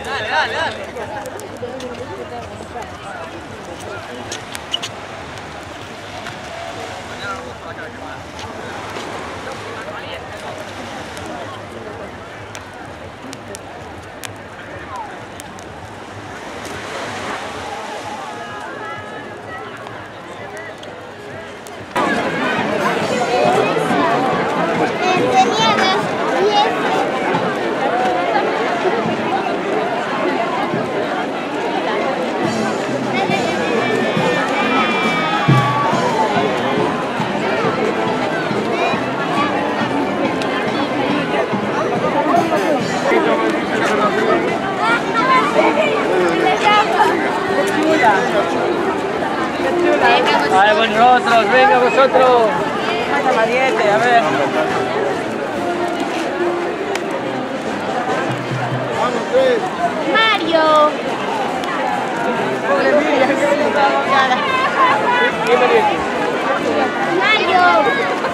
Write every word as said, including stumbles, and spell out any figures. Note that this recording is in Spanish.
Dale, dale, dale. Ay, vosotros, venga vosotros. Mariette, a ver. Mario. Pobre Miriam, que viene toda ahogada. Mario.